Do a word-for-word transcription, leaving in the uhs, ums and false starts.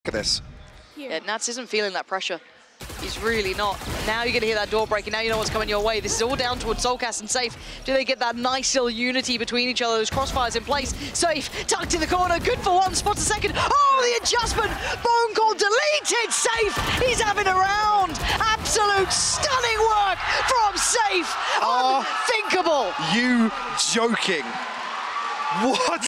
at this. Yeah, Nats isn't feeling that pressure. He's really not. Now you're going to hear that door breaking. Now you know what's coming your way. This is all down towards Soulcast and Sayf. Do they get that nice little unity between each other? Those crossfires in place. Sayf tucked in the corner. Good for one. Spots a second. Oh, the adjustment. Bone call deleted. Sayf. He's having a round. Absolute stunning work from Sayf. Unthinkable. Are you joking? What?